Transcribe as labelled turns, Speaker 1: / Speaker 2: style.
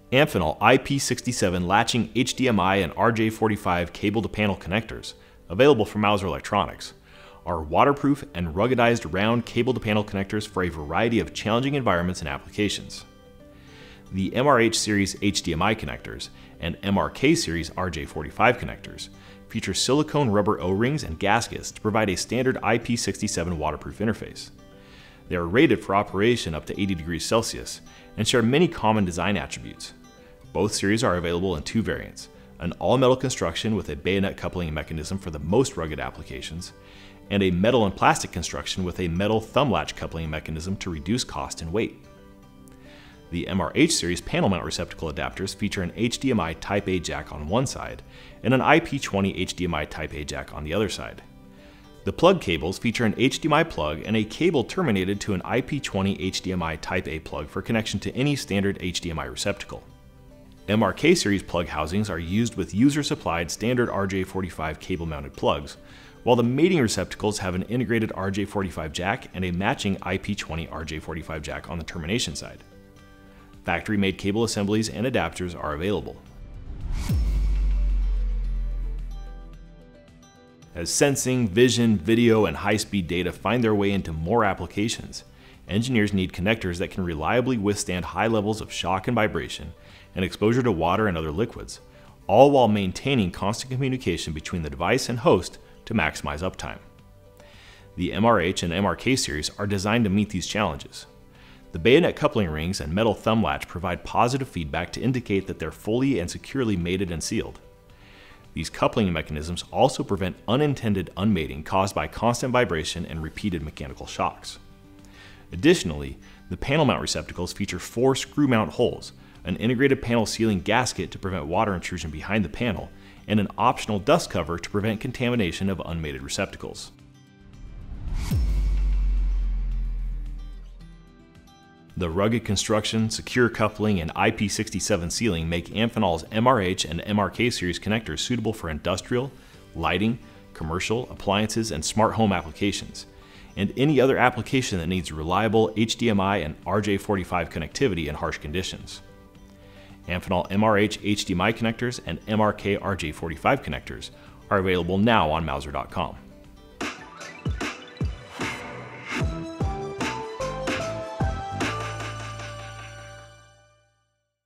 Speaker 1: Amphenol IP67 Latching HDMI and RJ45 cable-to-panel connectors, available from Mouser Electronics, are waterproof and ruggedized round cable-to-panel connectors for a variety of challenging environments and applications. The MRH series HDMI connectors and MRK series RJ45 connectors feature silicone rubber O-rings and gaskets to provide a standard IP67 waterproof interface. They are rated for operation up to 80 degrees Celsius and share many common design attributes. Both series are available in two variants: an all-metal construction with a bayonet coupling mechanism for the most rugged applications, and a metal and plastic construction with a metal thumb latch coupling mechanism to reduce cost and weight. The MRH series panel mount receptacle adapters feature an HDMI Type A jack on one side and an IP20 HDMI Type A jack on the other side. The plug cables feature an HDMI plug and a cable terminated to an IP20 HDMI Type A plug for connection to any standard HDMI receptacle. MRK series plug housings are used with user-supplied standard RJ45 cable-mounted plugs, while the mating receptacles have an integrated RJ45 jack and a matching IP20 RJ45 jack on the termination side. Factory-made cable assemblies and adapters are available. As sensing, vision, video, and high-speed data find their way into more applications, engineers need connectors that can reliably withstand high levels of shock and vibration and exposure to water and other liquids, all while maintaining constant communication between the device and host to maximize uptime. The MRH and MRK series are designed to meet these challenges. The bayonet coupling rings and metal thumb latch provide positive feedback to indicate that they're fully and securely mated and sealed. These coupling mechanisms also prevent unintended unmating caused by constant vibration and repeated mechanical shocks. Additionally, the panel mount receptacles feature 4 screw mount holes, an integrated panel sealing gasket to prevent water intrusion behind the panel, and an optional dust cover to prevent contamination of unmated receptacles. The rugged construction, secure coupling, and IP67 sealing make Amphenol's MRH and MRK series connectors suitable for industrial, lighting, commercial, appliances, and smart home applications, and any other application that needs reliable HDMI and RJ45 connectivity in harsh conditions. Amphenol MRH HDMI connectors and MRK RJ45 connectors are available now on Mouser.com.